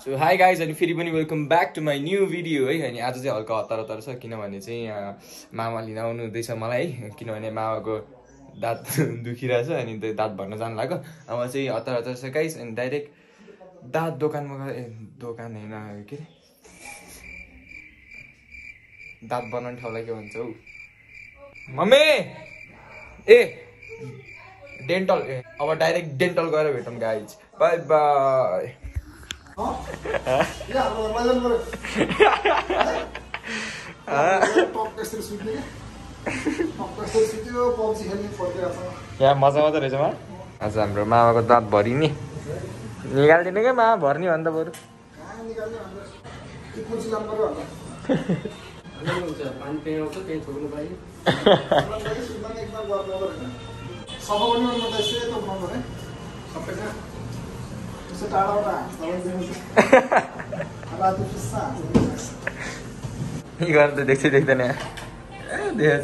So hi guys अनि फेरि पनि welcome back to my new video है। अनि आज चाहिँ हल्का हतार हतार छ किनभने चाहिँ यहाँ मामा लिन आउनु हुँदैछ मलाई है। किनभने मामाको दाँत दुखिरहेछ अनि त्यो दाँत भर्न जानु लाग्यो। अब चाहिँ हतार हतार छ गाइज अनि डाइरेक्ट दाँत दोकानमा गएर दोकान होइन के अरे दाँत बनाउने ठाउँलाई के भन्छ हौ मम्मी ए डेन्टल अब डाइरेक्ट डेन्टल गएर भेटौँ गाइज बाई बाई। यहाँ मजा मजा रहेछ मा आज हाम्रो मामाको दाँत भरिने निकालिदिनु क्या मामा भर्ने भन्दा बरु गर्न त देख्छ देख्दैन देखेछ।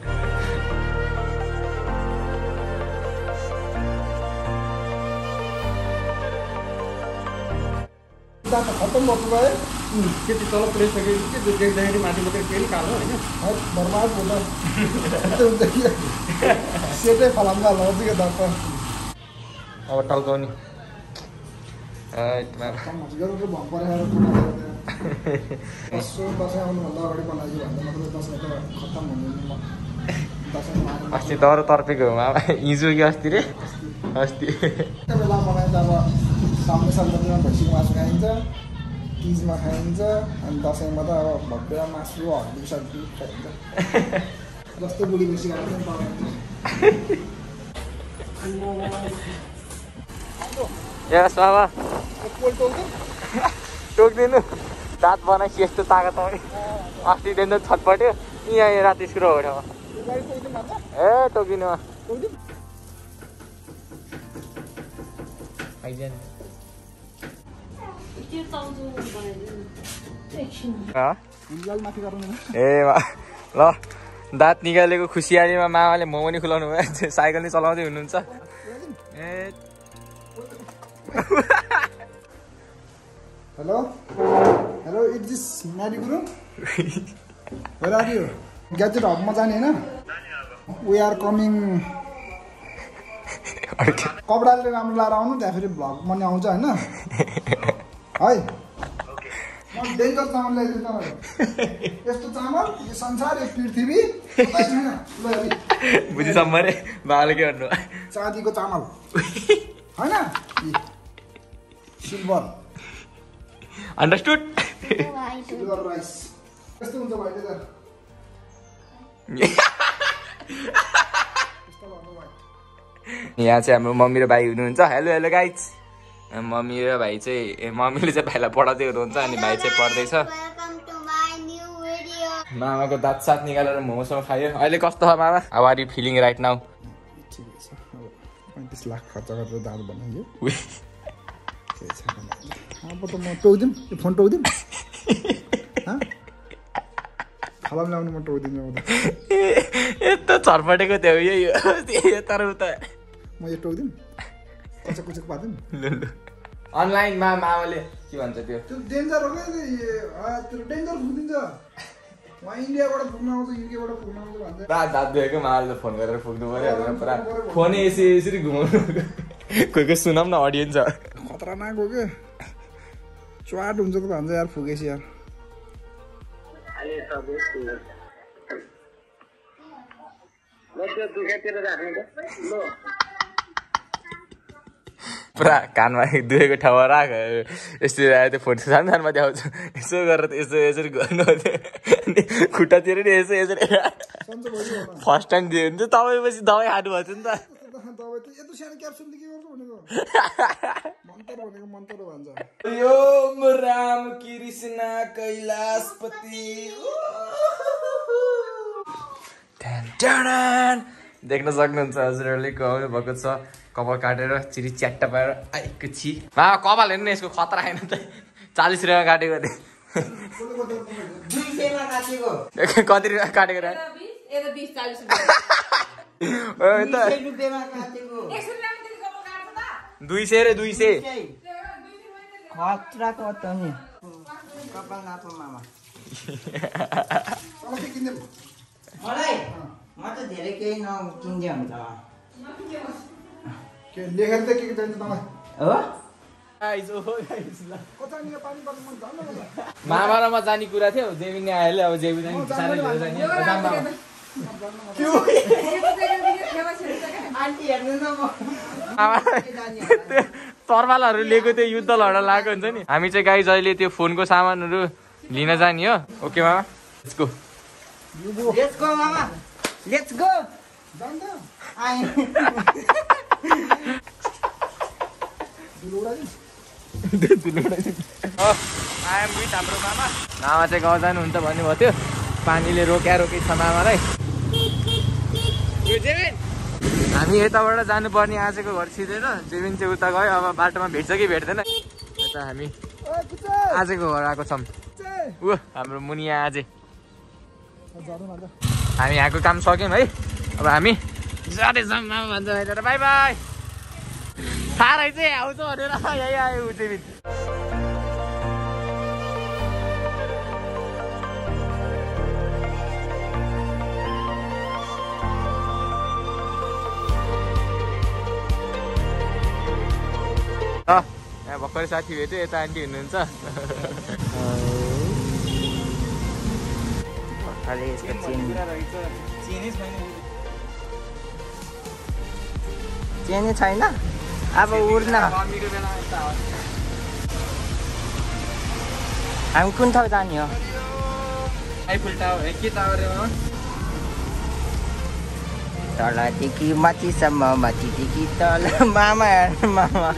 खत्तम भएको गयो त्यति तल पुऱ्याइसकेपछि त्यो देख्दाखेरि माथि मात्रै फेरि कालो होइन बर्बाद हुँदा सेटै फलाउँदा लजिक दर्प अब टल्काउने अस्ति तर तर्पेको मामा हिजो कि अस्ति रे अस्ति बेला बनाइन्छ अब सामने सङ्क्रान्तिमा भैँसीको मासु खाइन्छ तिजमा खाइन्छ अनि दसैँमा त अब भव्य मासु हर्दी सब्जी खाइन्छ जस्तो बुढी बेसी यस बाबा टोक्दिनु दाँत बनाएपछि यस्तो तागत आउने अस्तिदेखि त छटपट्यो यहाँ राति सुरु हो ठाउँमा ए टोकिनु ए ल दाँत निकालेको खुसियालीमा मामाले मोमो नि खुलाउनु भयो साइकल नि चलाउँदै हुनुहुन्छ ए hello hello it this Nari Guru where are you gadget हबमा जाने होइन वी आर कमिङ कपडाले राम्रो लाएर आउनु त्यहाँ फेरि भ्लग पनि आउँछ होइन है म डेन्जर चामल ल्याइदिनु तपाईँहरू यस्तो चामल यो संसार यो पृथ्वी बुझिसम्म रे बाबाले के भन्नु चाँदीको चामल होइन सिल्भर अन्डरस्टुड सिल्भर राइस कस्तो हुन्छ भाइले त यहाँ चाहिँ हाम्रो मम्मी र भाइ हुनुहुन्छ हेलो हेलो गाइज मम्मी र भाइ चाहिँ मम्मीले चाहिँ भाइलाई पढाउँदै हुनुहुन्छ अनि भाइ चाहिँ पढ्दैछ। मामाको दाँत साथ निकालेर मोमोसँग खायो अहिले कस्तो छ मामा how are you feeling right now 35 lakh खर्च गरेर दाँत बनाइयो अब त म टोकिदिउँ यो फोन टोकिदिउँ खलाम ल्याउनु म टोकिदिउँ यस्तो छर्पटेको थियो यो तर उता म यो टोकिदिउँ कसै कुचेक पार्दिउँ अनलाइन मामाले के भन्छ त्यो डेन्जर हो क्या त्यो डेन्जर फुकिदिन्छ उहाँ इन्डियाबाट फुक्न आउँछ युकेबाट फुक्न आउँछ भन्छ पुरा दाँत दुखेको मामाले फोन गरेर फुक्नु पऱ्यो पुरा फोनै यसरी घुमाउनु कोही कोही सुनाम न अडियन्स खतरनाक हो क्या च्वाट हुन्छ त भन्छ यार फुकेपछि यार पुरा कानमा दुखेको ठाउँमा राख यस्तो त्यो फोन सानो सानोमा देखाउँछ यसो गरेर यसो यसरी गर्नु खुट्टातिर नि यसो यसरी फर्स्ट टाइम दियो भने चाहिँ तपाईँपछि दबाई खानु भएको थियो नि त यो राम कृष्ण कैलाशपति देख्न सक्नुहुन्छ हजुरहरूले गाउनु भएको छ कपाल काटेर चिरी च्याट्टा पाएर आएको छि मामा कपाल हेर्नु न यसको खतरा आएन त 40 रुपियाँ काटेको थिएँ 200 मा काटेको कति रुपियाँ काटेको रे 20 40 रुपियाँ 200 रुपियाँमा काटेको 200 रे 200 खतराको त नि कपालनाथको मामा तँलाई के किनिदिउँ? मलाई म त धेरै केही नकिन्दै हुन्छ के लेखेर त के चाहिन्छ तँलाई? हो गाइस ओहो गाइस ल कचानी यो पानी पर्नु मन झन् न मामा र म जाने कुरा थियो जेबिन आइहाल्यो अब जेबिन साह्रै धेरै जाने आन्टी हेर्नु न म तरवालहरू लिएको त्यो युद्ध लड्न लागेको हुन्छ नि हामी चाहिँ गाइस अहिले त्यो फोनको सामानहरू लिन जाने हो ओके मामा लेट्स गो लेट्स गो मामा लेट्स गो जान्छ आइ दुलो उडाइ आएम विथ हाम्रो मामा मामा चाहिँ गाउँ जानुहुन्छ भन्नुभएको थियो पानीले रोकेछ मामालाई हामी यताबाट जानुपर्ने आजको घर छिरेर जेबिन चाहिँ उता गयो अब बाटोमा भेट्छ कि भेट्दैन यता हामी आजको घर आएको छौँ ऊ हाम्रो मुनिया आजे हामी यहाँको काम सक्यौँ है अब हामी जाँदैछौँ मामा भन्छ भनेर बाई बाई साह्रै चाहिँ आउँछ भनेर यही आयो ऊ जेबिन यहाँ भर्खरै साथी भेट्यो यता आन्टी हुनुहुन्छ चेनी छैन अब उड्न हामी कुन ठाउँ जाने हो आइफुल टावर के टावर तलदेखि माथिसम्म माथिदेखि तल मामा हेर्नु मामा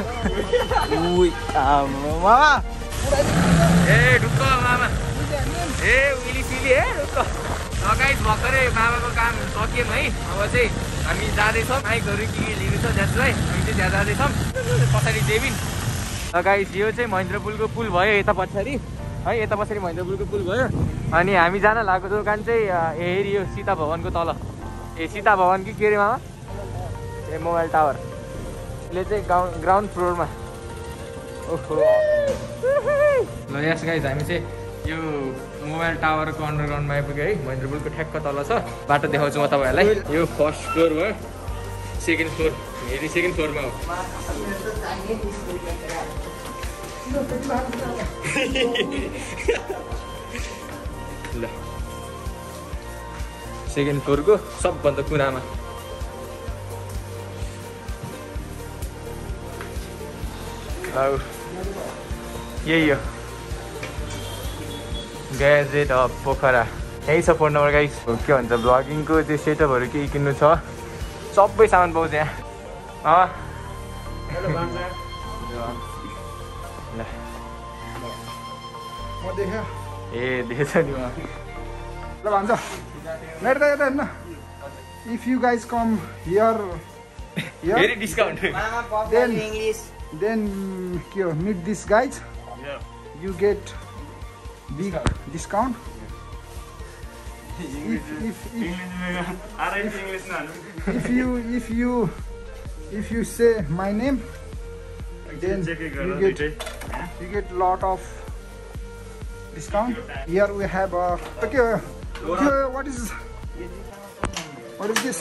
मामा ए ढुक्क मामा ए उइली सिली ए ढुक्क गाइस भर्खरै मामाको काम सक्यौँ है अब चाहिँ हामी जाँदैछौँ बाइकहरू के लिनु छ दाजुलाई हामी चाहिँ त्यहाँ जाँदैछौँ पछाडि जेबिन गाइस यो चाहिँ महेन्द्र पुलको पुल भयो यता पछाडि है यता पछाडि महेन्द्र पुलको पुल भयो अनि हामी जान लागेको दोकान चाहिँ हेरी यो सीता भवनको तल ए सीता भवन कि के अरे मामा ए मोबाइल टावर यसले चाहिँ ग्राउन्ड फ्लोरमा ओहो ल यस गाइस हामी चाहिँ यो मोबाइल टावरको अन्डरग्राउन्डमा आइपुग्यो है महेन्द्र पुलको ठ्याक्क तल छ बाटो देखाउँछु म तपाईँहरूलाई यो फर्स्ट फ्लोर भयो सेकेन्ड फ्लोर हेरी सेकेन्ड फ्लोरमा हो ल सेकेन्ड फ्लोरको सबभन्दा कुनामा यही हो ग्याजेट अफ पोखरा यही छ फोन नम्बर गाइस के भन्छ ब्लगिङको त्यो सेटअपहरू केही किन्नु छ सबै सामान पाउँछ यहाँ ए देखेछ नि ल भन्छ मेरो त यता हेर्न if you guys come here very discount then के हो meet this guys you get big discount if you say my name then you get lot of discount here we have okay what is this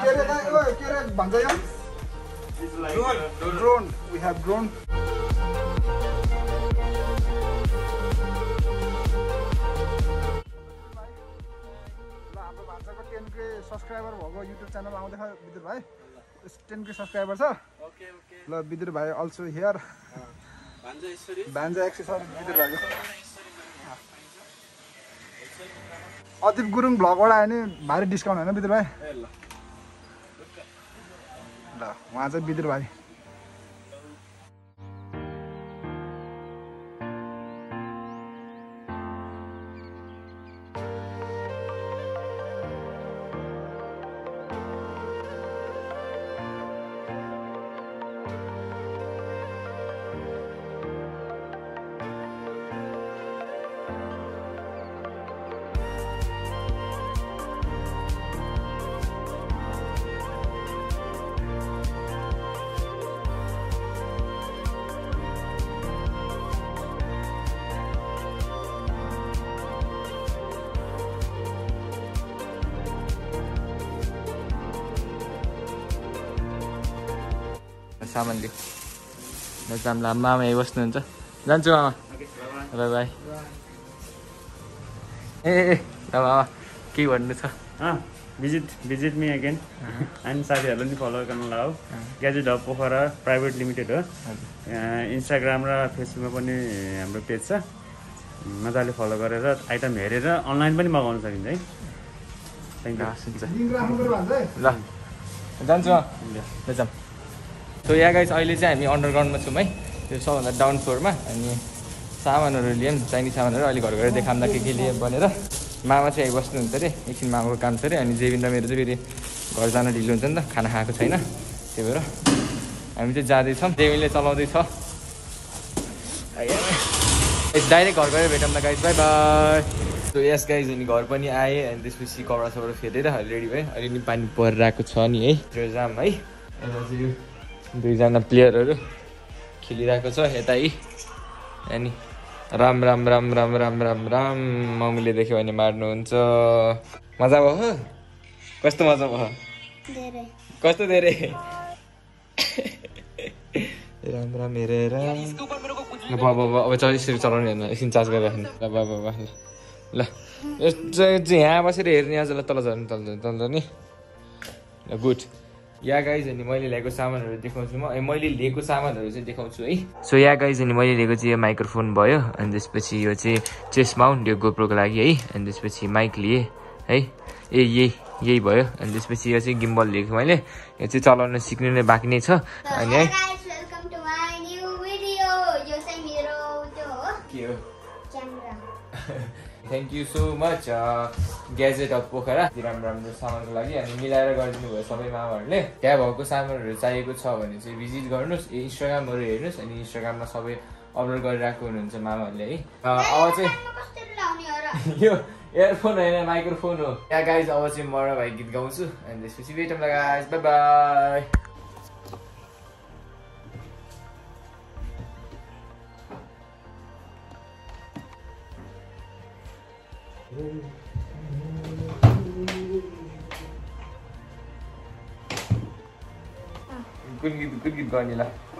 drone we have drone subscriber भएको YouTube channel आउँदैछ विदुर भाइ 10K subscriber छ ल विदुर भाइ also here भान्जा accessory Vidur भाइको अदिप गुरुङ भ्लगबाट आयो भने भारी डिस्काउन्ट होइन विदुर भाइ ल उहाँ चाहिँ विदुर भाइ सामान लियो ल जाम्ला मामा यही बस्नुहुन्छ जान्छु मामा बाई बाई ए ल मामा के भन्नु छ visit me again and साथीहरुले नि फलो गर्न होला हो gadget hub Pokhara private limited हो इन्स्टाग्राम र फेसबुकमा पनि हाम्रो पेज छ मजाले फलो गरेर आइटम हेरेर अनलाइन पनि मगाउन सकिन्छ है थ्यांक यू लिंक राख्नु पर्यो भन्छ है ल जान्छु ल जाम सो या गाइस अहिले चाहिँ हामी अन्डरग्राउन्डमा छौँ है त्यो सबभन्दा डाउन फ्लोरमा अनि सामानहरू लियौँ चाहिने सामानहरू अहिले घर गएर देखाउँदा के लियौँ भनेर मामा चाहिँ यहाँ बस्नुहुन्छ अरे एकछिन मामाको काम छ अरे अनि जेबिन र मेरो चाहिँ फेरि घर जान ढिलो हुन्छ नि त खाना खाएको छैन त्यही भएर हामी चाहिँ जाँदैछौँ जेबिनले चलाउँदैछ डाइरेक्ट घर गएर भेटौँ न guys bye bye so yes guys अनि घर पनि आएँ अनि त्यसपछि कपडा सपडा फेरेर अहिले रेडी भयो अहिले नि पानी परिरहेको छ नि है त्यो जाम है यता चाहिँ दुईजना प्लेयरहरू खेलिरहेको छ यता है अनि राम राम राम राम राम राम राम मम्मीले देख्यो भने मार्नुहुन्छ मजा भयो कस्तो मजा भयो कस्तो धेरै राम राम हेरेर अब यसरी चलाउने होइन एकछिन चार्ज गरेर राख्नु ल बाबा ल चाहिँ यहाँ बसेर हेर्ने आज तल झर्नु तल नि ल गुड या गाइज अनि मैले ल्याएको सामानहरू देखाउँछु मैले लिएको सामानहरू चाहिँ देखाउँछु है सो या गाइज अनि मैले लिएको चाहिँ यो माइक्रोफोन भयो अनि त्यसपछि यो चाहिँ चेस्ट माउन्ट यो गोप्रोको लागि है अनि त्यसपछि माइक लिएँ है यही भयो अनि त्यसपछि यो चाहिँ गिम्बल लिएको मैले यो चाहिँ चलाउन सिक्नु नै बाँकी नै छ अनि है thank you so much gadget of Pokhara राम्रो राम्रो सामानको लागि अनि मिलाएर गरिदिनु भयो सबै मामाहरूले त्यहाँ भएको सामानहरू चाहिएको छ भने चाहिँ भिजिट गर्नुहोस् इन्स्टाग्रामहरू हेर्नुहोस् अनि इन्स्टाग्राममा सबै अपलोड गरिरहेको हुनुहुन्छ मामाहरूले है अब चाहिँ यो एयरफोन होइन माइक्रोफोन हो या गाइज अब चाहिँ म र भाइ गीत गाउँछु अनि त्यसपछि भेटौँ ल गाइज बाई बाई कुन गीत गर्ने ल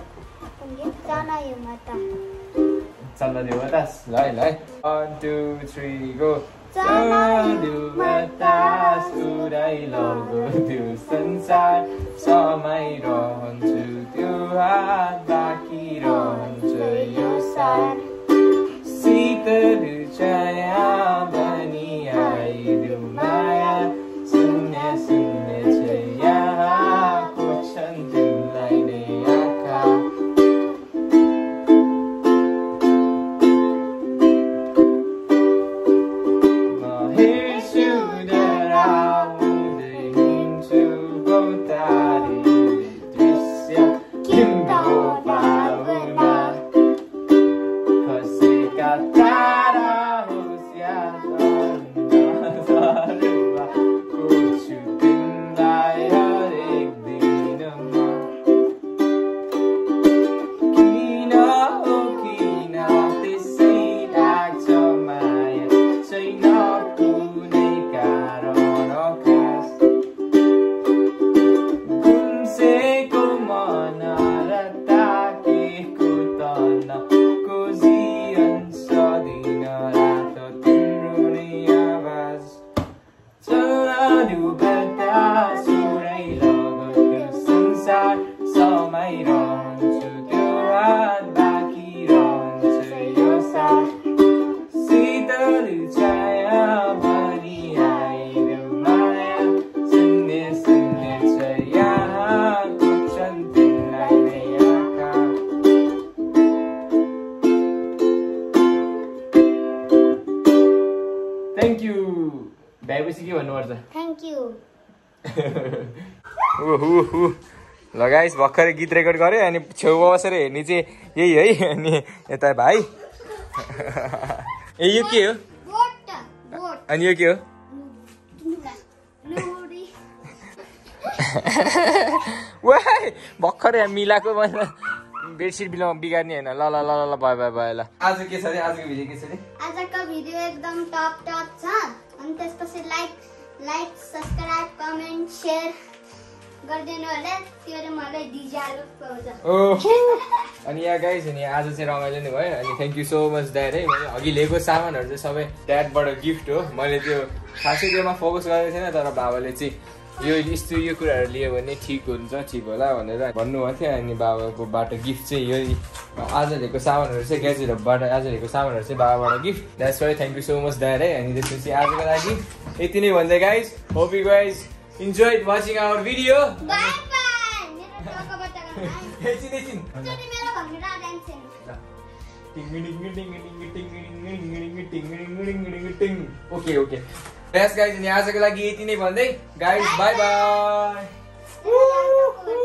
चन्दा देऊ बतास ल है 1 2 3 गो चन्दा देऊ बतास उडाइ लगो त्यो संसार समाइरहन्छु त्यो हात बाँकी रहन्छ यो सार शीतल छाया बनी आइदेऊ माया शून्य शून्य छया खोज्छन् तिमीलाई नै आँखा म हेर्छु डराउँदै हिँड्छु गौतारीले दृश्य तिम्रो पाहुना खसेका तारा होस् या अन्धकारमा खोज्छु तिमीलाई हरेक दिनमा किन हो किन त्यसै लाग्छ माया छैन कुनै कारण खास गुम्सेको मन र ताकेको तन कोजिरहन्छ दिन रात तिम्रो नै आवाज चल्नु बतास उडाइ लगो त्यो संसार समाइरहन्छु त्यो हात बाँकी रहन्छ यो साथ शीतल छाया बनी आइदेऊ माया शून्य शून्य छ यहाँ खोज्छन् तिमीलाई नै आँखा थ्याङ्क यू भ्याएपछि के भन्नुपर्छ थ्याङ्क यू ल गाइस भर्खरै गीत रेकर्ड गऱ्यो अनि छेउमा बसेर हेर्ने चाहिँ यही है अनि यता भाइ ए यो के हो अनि यो के हो वाइ भर्खरै मिलाएको बेडसिट बिगार्ने होइन ल ल ल ल भयो भयो भयो ल आज के छ अरे आजको भिडियो के छ अरे आजको भिडियो एकदम टप छ अनि त्यसपछि लाइक सब्स्क्राइब कमेन्ट शेयर गरिदिनु होला त्यो मलाई दिजालो पाउँछ ओहो अनि यहाँ गाइस अनि आज चाहिँ रमाइलो नै भयो अनि thank you so much dad है मैले अघि लिएको सामानहरू चाहिँ सबै ड्याडबाट गिफ्ट हो मैले त्यो खासै त्योमा फोकस गरेको थिएन तर बाबाले चाहिँ यो कुराहरू लियो भने ठिक हुन्छ ठिक होला भनेर भन्नुभएको थियो अनि बाबाकोबाट गिफ्ट चाहिँ यो आज लिएको सामानहरू चाहिँ ग्याजेटहरूबाट आज लिएको सामानहरू चाहिँ बाबाबाट gift that's why thank you so much dad है अनि त्यसपछि आजको लागि यति नै भन्दै guys hope you guys enjoyed watching our video bye bye मेरो टकबाट एकछिन चोटी मेरो भनेर dance okay okay yes guys अनि आजको लागि यति नै भन्दै गाइस बाइ बाइ हेर्नु